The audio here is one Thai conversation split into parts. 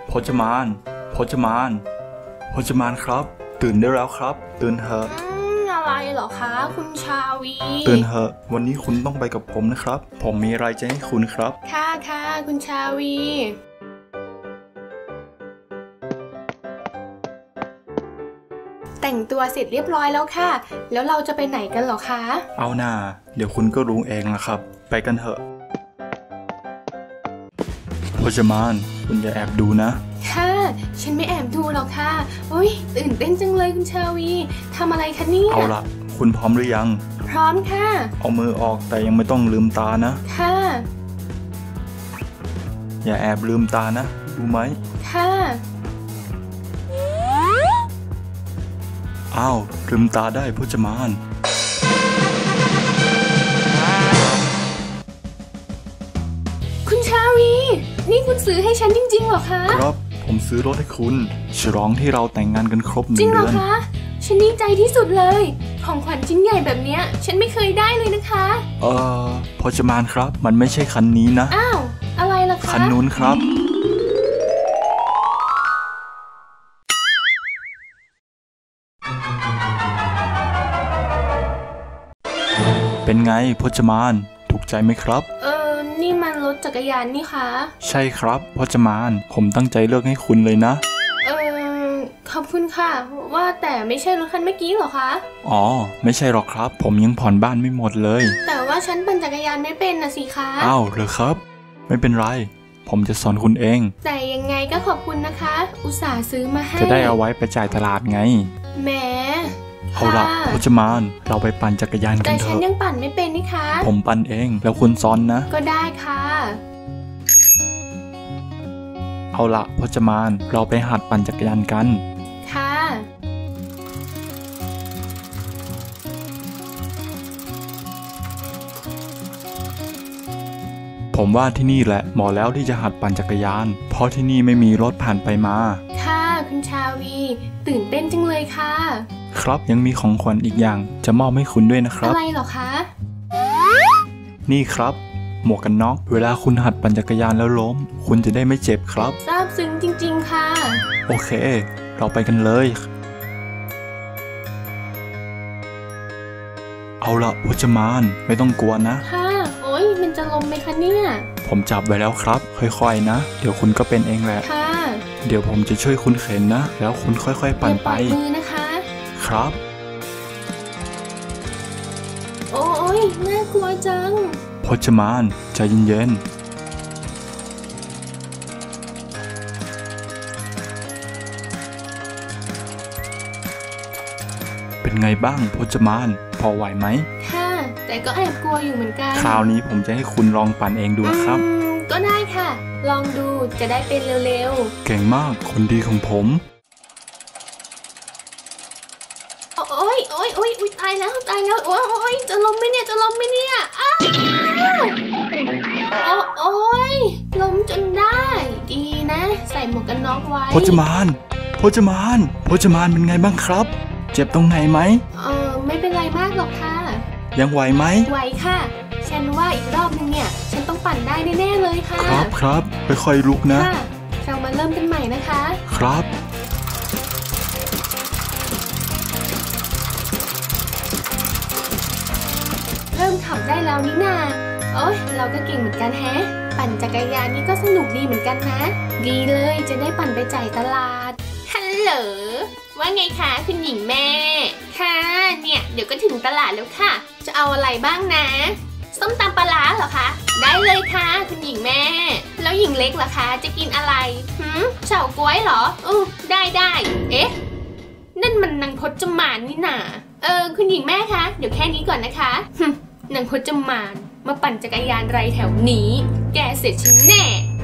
พจมานพจมานพจมานครับตื่นได้แล้วครับตื่นเถอะอะไรเหรอคะคุณชาวีตื่นเถอะวันนี้คุณต้องไปกับผมนะครับผมมีอะไรจะให้คุณครับค่ะคุณชาวีแต่งตัวเสร็จเรียบร้อยแล้วค่ะแล้วเราจะไปไหนกันเหรอคะเอาหน่าเดี๋ยวคุณก็รู้เองละครับไปกันเถอะพจมานคุณอย่าแอบดูนะค่ะฉันไม่แอบดูหรอกค่ะโอ๊ยตื่นเต้นจังเลยคุณชาวีทำอะไรคะเนี่ยเอาละคุณพร้อมหรือยังพร้อมค่ะเอามือออกแต่ยังไม่ต้องลืมตานะค่ะอย่าแอบลืมตานะรู้ไหมค่ะอ้าวลืมตาได้พจมานคุณชาวีนี่คุณซื้อให้ฉันจริงๆเหรอคะครับผมซื้อรถให้คุณฉลองที่เราแต่งงานกันครบ1 เดือนจริงเหรอคะฉันดีใจที่สุดเลยของขวัญชิ้นใหญ่แบบเนี้ยฉันไม่เคยได้เลยนะคะพจมานครับมันไม่ใช่คันนี้นะอ้าวอะไรล่ะคะคันนู้นครับเป็นไงพจมานถูกใจไหมครับนี่มันรถจักรยานนี่คะใช่ครับพจมานผมตั้งใจเลือกให้คุณเลยนะขอบคุณค่ะว่าแต่ไม่ใช่รถคันเมื่อกี้เหรอคะอ๋อไม่ใช่หรอกครับผมยังผ่อนบ้านไม่หมดเลยแต่ว่าฉันปั่นจักรยานไม่เป็นนะสิคะอ้าวเหรอครับไม่เป็นไรผมจะสอนคุณเองแต่ยังไงก็ขอบคุณนะคะอุตส่าห์ซื้อมาให้จะได้เอาไว้ไปจ่ายตลาดไงแหมเอาละพจมานเราไปปั่นจักรยานกันเถอะแต่ฉันยังปั่นไม่เป็นนี่คะผมปั่นเองแล้วคุณซ้อนนะก็ได้ค่ะเอาละพจมานเราไปหัดปั่นจักรยานกันค่ะผมว่าที่นี่แหละเหมาะแล้วที่จะหัดปั่นจักรยานเพราะที่นี่ไม่มีรถผ่านไปมาค่ะคุณชาวีตื่นเต้นจังเลยค่ะครับยังมีของขวัญอีกอย่างจะมอบให้คุณด้วยนะครับอะไรเหรอคะนี่ครับหมวกกันน็อกเวลาคุณหัดปั่นจักรยานแล้วล้มคุณจะได้ไม่เจ็บครับซาบซึ้งจริงๆค่ะโอเคเราไปกันเลยเอาละพจมานไม่ต้องกลัวนะค่ะโอ๊ยมันจะล้มไหมคะเนี่ยผมจับไว้แล้วครับค่อยๆนะเดี๋ยวคุณก็เป็นเองแหละค่ะเดี๋ยวผมจะช่วยคุณเข็นนะแล้วคุณค่อยๆปั่นไปมือนะคะครับโอ้ยน่ากลัวจังพจมานใจเย็นๆเป็นไงบ้างพจมานพอไหวไหมค่ะแต่ก็แอบกลัวอยู่เหมือนกันคราวนี้ผมจะให้คุณลองปั่นเองดูนะครับก็ได้ค่ะลองดูจะได้เป็นเร็วๆเก่งมากคนดีของผมโอ๊ยตายแล้วโอ๊ยจะล้มไหมเนี่ยอ้าวโอ๊ยล้มจนได้ดีนะใส่หมวกกันน็อกไว้พจมานเป็นไงบ้างครับเจ็บตรงไหนไหมไม่เป็นไรมากหรอกค่ะยังไหวไหมไหวค่ะฉันว่าอีกรอบนึงเนี่ยฉันต้องปั่นได้แน่ๆเลยค่ะครับค่อยๆลุกนะเรามาเริ่มกันใหม่นะคะครับเริ่มขับได้แล้วนี่นาโอ๊ยเราก็เก่งเหมือนกันแฮะปั่นจักรยานนี่ก็สนุกดีเหมือนกันนะดีเลยจะได้ปั่นไปจ่ายตลาดฮัลโหลว่าไงคะคุณหญิงแม่ค่ะเนี่ยเดี๋ยวก็ถึงตลาดแล้วค่ะจะเอาอะไรบ้างนะส้มตำปลาร้าเหรอคะได้เลยค่ะคุณหญิงแม่แล้วหญิงเล็กเหรอคะจะกินอะไรเฉาก๊วยเหรอได้เอ๊ะนั่นมันนางพจมานนี่นาคุณหญิงแม่คะเดี๋ยวแค่นี้ก่อนนะคะนางพจมานมาปั่นจักรยานไรแถวนี้แกเสร็จฉันแน่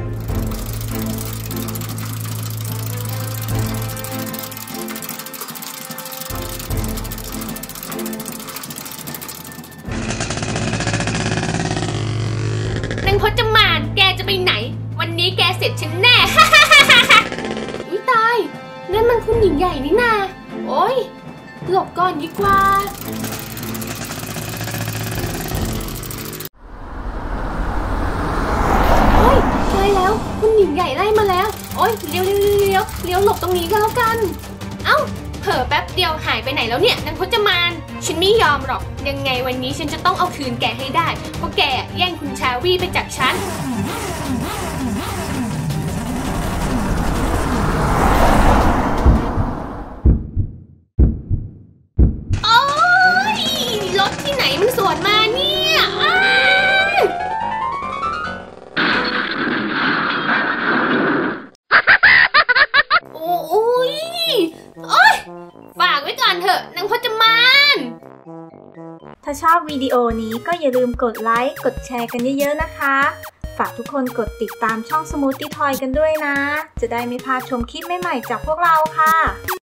นางพจมานแกจะไปไหนวันนี้แกเสร็จฉันแน่ อุ๊ยตายนั่นมันคุณหญิงใหญ่นี่นาโอ๊ยหลบก่อนดีกว่าโอ๊ยตายแล้วคุณหญิงใหญ่ไล่มาแล้วโอ๊ยยเลี้ยวหลบตรงนี้ก็แล้วกันเอ้าเผลอแป๊บเดียวหายไปไหนแล้วเนี่ยนางพจมานฉันไม่ยอมหรอกยังไงวันนี้ฉันจะต้องเอาคืนแกให้ได้เพราะแกแย่งคุณชาวีไปจากฉันโอ๊ยรถที่ไหนมันสวนมาเนี่ยโอ้ยฝากไว้ก่อนเถอะนางพจมานถ้าชอบวิดีโอนี้ก็อย่าลืมกดไลค์ กดแชร์กันเยอะๆนะคะ ฝากทุกคนกดติดตามช่อง Smoothie Toy กันด้วยนะ จะได้ไม่พลาดชมคลิปใหม่ๆจากพวกเราค่ะ